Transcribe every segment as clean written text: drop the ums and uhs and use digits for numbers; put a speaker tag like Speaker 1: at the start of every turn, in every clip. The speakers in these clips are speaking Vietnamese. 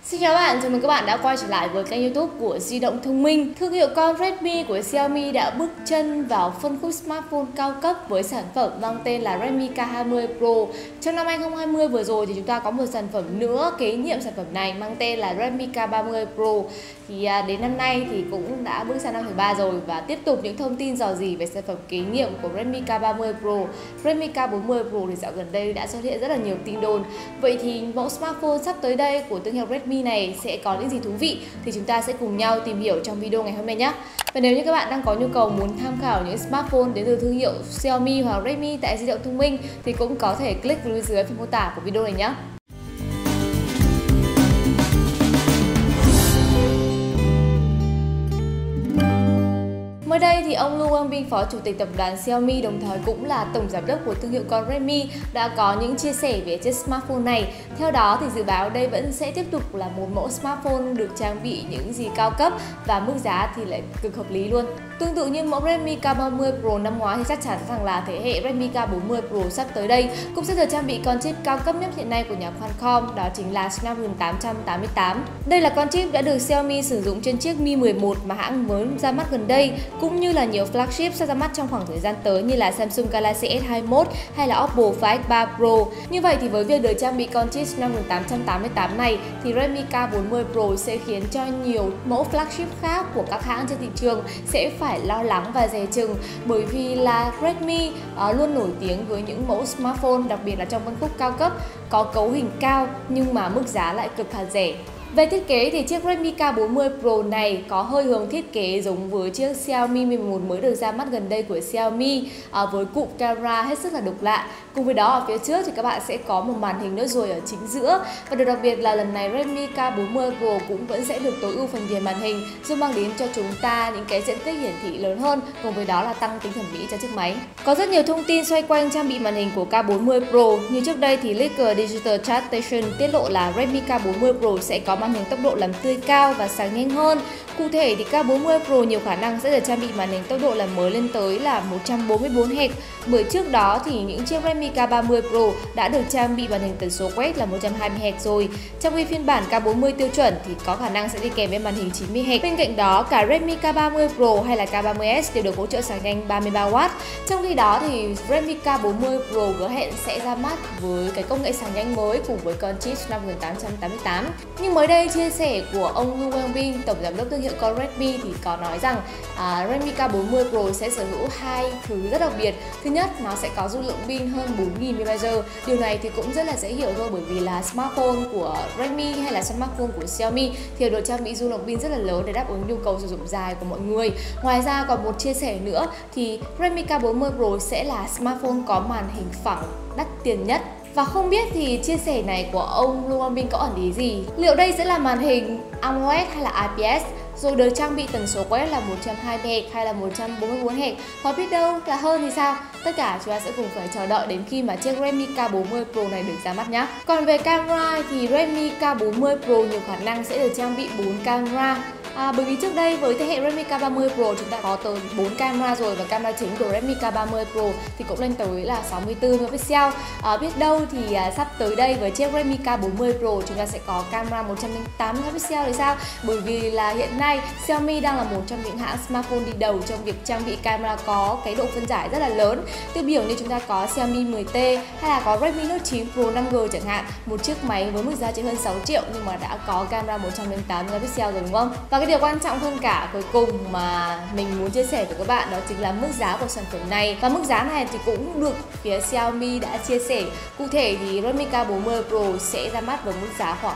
Speaker 1: Xin chào bạn, chào mừng các bạn đã quay trở lại với kênh YouTube của Di động thông minh. Thương hiệu con Redmi của Xiaomi đã bước chân vào phân khúc smartphone cao cấp với sản phẩm mang tên là Redmi K20 Pro. Trong năm 2020 vừa rồi thì chúng ta có một sản phẩm nữa kế nhiệm sản phẩm này mang tên là Redmi K30 Pro. Thì đến năm nay thì cũng đã bước sang năm thứ 3 rồi và tiếp tục những thông tin rò rỉ về sản phẩm kế nhiệm của Redmi K30 Pro. Redmi K40 Pro thì dạo gần đây đã xuất hiện rất là nhiều tin đồn. Vậy thì mẫu smartphone sắp tới đây của thương hiệu Redmi này sẽ có những gì thú vị thì chúng ta sẽ cùng nhau tìm hiểu trong video ngày hôm nay nhé. Và nếu như các bạn đang có nhu cầu muốn tham khảo những smartphone đến từ thương hiệu Xiaomi hoặc Redmi tại Di động thông minh thì cũng có thể click vào dưới phần mô tả của video này nhé. Mới đây thì ông Lưu Quang Vinh, Phó Chủ tịch Tập đoàn Xiaomi, đồng thời cũng là Tổng Giám đốc của thương hiệu con Redmi đã có những chia sẻ về chiếc smartphone này. Theo đó thì dự báo đây vẫn sẽ tiếp tục là một mẫu smartphone được trang bị những gì cao cấp và mức giá thì lại cực hợp lý luôn. Tương tự như mẫu Redmi K30 Pro năm ngoái thì chắc chắn rằng là thế hệ Redmi K40 Pro sắp tới đây cũng sẽ được trang bị con chip cao cấp nhất hiện nay của nhà Qualcomm, đó chính là Snapdragon 888. Đây là con chip đã được Xiaomi sử dụng trên chiếc Mi 11 mà hãng mới ra mắt gần đây, cũng như là nhiều flagship sẽ ra mắt trong khoảng thời gian tới như là Samsung Galaxy S21 hay là Oppo Find X3 Pro. Như vậy thì với việc được trang bị con chip Snapdragon 888 này thì Redmi K40 Pro sẽ khiến cho nhiều mẫu flagship khác của các hãng trên thị trường sẽ phải lo lắng và dè chừng, bởi vì là Redmi luôn nổi tiếng với những mẫu smartphone, đặc biệt là trong phân khúc cao cấp, có cấu hình cao nhưng mà mức giá lại cực hạt rẻ. Về thiết kế thì chiếc Redmi K40 Pro này có hơi hướng thiết kế giống với chiếc Xiaomi Mi 11 mới được ra mắt gần đây của Xiaomi, với cụm camera hết sức là độc lạ. Cùng với đó ở phía trước thì các bạn sẽ có một màn hình nốt ruồi ở chính giữa, và điều đặc biệt là lần này Redmi K40 Pro cũng vẫn sẽ được tối ưu phần viền màn hình, giúp mang đến cho chúng ta những cái diện tích hiển thị lớn hơn, cùng với đó là tăng tính thẩm mỹ cho chiếc máy. Có rất nhiều thông tin xoay quanh trang bị màn hình của K40 Pro. Như trước đây thì leaker Digital Chart Station tiết lộ là Redmi K40 Pro sẽ có màn hình tốc độ làm tươi cao và sáng nhanh hơn. Cụ thể thì K40 Pro nhiều khả năng sẽ được trang bị màn hình tốc độ làm mới lên tới là 144 Hz, bởi trước đó thì những chiếc Redmi K30 Pro đã được trang bị màn hình tần số quét là 120 Hz rồi. Trong khi phiên bản K40 tiêu chuẩn thì có khả năng sẽ đi kèm với màn hình 90 Hz. Bên cạnh đó, cả Redmi K30 Pro hay là K30s đều được hỗ trợ sạc nhanh 33W. Trong khi đó thì Redmi K40 Pro hứa hẹn sẽ ra mắt với cái công nghệ sạc nhanh mới cùng với con chip Snapdragon 888. Nhưng mới đây chia sẻ của ông Lưu Quang Vinh, Tổng Giám đốc thương hiệu con Redmi thì có nói rằng Redmi K40 Pro sẽ sở hữu hai thứ rất đặc biệt. Thứ nhất, nó sẽ có dung lượng pin hơn 4000 mAh. Điều này thì cũng rất là dễ hiểu thôi, bởi vì là smartphone của Redmi hay là smartphone của Xiaomi thì được trang bị dung lượng pin rất là lớn để đáp ứng nhu cầu sử dụng dài của mọi người. Ngoài ra còn một chia sẻ nữa thì Redmi K40 Pro sẽ là smartphone có màn hình phẳng đắt tiền nhất. Và không biết thì chia sẻ này của ông Lưu Quang Vinh có ẩn ý gì? Liệu đây sẽ là màn hình AMOLED hay là IPS? Rồi được trang bị tần số quét là 120 Hz hay là 144 Hz? Hoặc biết đâu là hơn thì sao? Tất cả chúng ta sẽ cùng phải chờ đợi đến khi mà chiếc Redmi K40 Pro này được ra mắt nhé. Còn về camera thì Redmi K40 Pro nhiều khả năng sẽ được trang bị 4 camera. Bởi vì trước đây với thế hệ Redmi K30 Pro chúng ta có tới 4 camera rồi, và camera chính của Redmi K30 Pro thì cũng lên tới là 64 megapixel. Biết đâu thì sắp tới đây với chiếc Redmi K40 Pro chúng ta sẽ có camera 108 megapixel thì sao? Bởi vì là hiện nay Xiaomi đang là một trong những hãng smartphone đi đầu trong việc trang bị camera có cái độ phân giải rất là lớn. Tiêu biểu như chúng ta có Xiaomi 10T hay là có Redmi Note 9 Pro 5G chẳng hạn, một chiếc máy với mức giá chỉ hơn 6 triệu nhưng mà đã có camera 108 megapixel rồi, đúng không? Và cái điều quan trọng hơn cả cuối cùng mà mình muốn chia sẻ với các bạn đó chính là mức giá của sản phẩm này. Và mức giá này thì cũng được phía Xiaomi đã chia sẻ. Cụ thể thì Redmi K40 Pro sẽ ra mắt với mức giá khoảng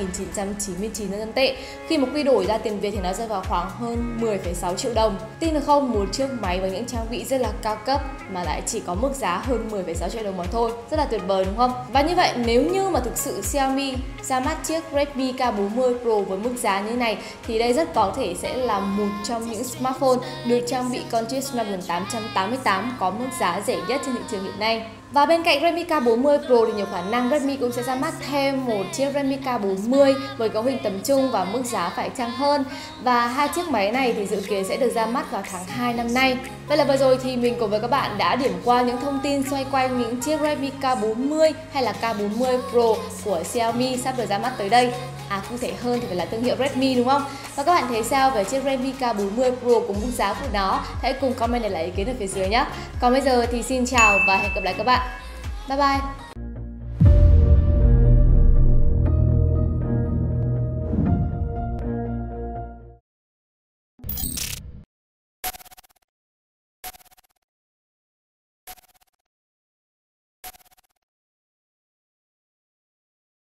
Speaker 1: 2.999 nhân dân tệ. Khi mà quy đổi ra tiền Việt thì nó rơi vào khoảng hơn 10,6 triệu đồng. Tin được không, một chiếc máy với những trang bị rất là cao cấp mà lại chỉ có mức giá hơn 10,6 triệu đồng mà thôi. Rất là tuyệt vời đúng không? Và như vậy nếu như mà thực sự Xiaomi ra mắt chiếc Redmi K40 Pro với mức giá như này thì đây rất có thể sẽ là một trong những smartphone được trang bị con chip Snapdragon 888 có mức giá rẻ nhất trên thị trường hiện nay. Và bên cạnh Redmi K40 Pro thì nhiều khả năng Redmi cũng sẽ ra mắt thêm một chiếc Redmi K40 với cấu hình tầm trung và mức giá phải chăng hơn. Và hai chiếc máy này thì dự kiến sẽ được ra mắt vào tháng 2 năm nay. Vậy là vừa rồi thì mình cùng với các bạn đã điểm qua những thông tin xoay quanh những chiếc Redmi K40 hay là K40 Pro của Xiaomi sắp được ra mắt tới đây. cụ thể hơn thì phải là thương hiệu Redmi đúng không? Và các bạn thấy sao về chiếc Redmi K40 Pro cùng mức giá của nó? Hãy cùng comment để lại ý kiến ở phía dưới nhé. Còn bây giờ thì xin chào và hẹn gặp lại các bạn. Bye bye!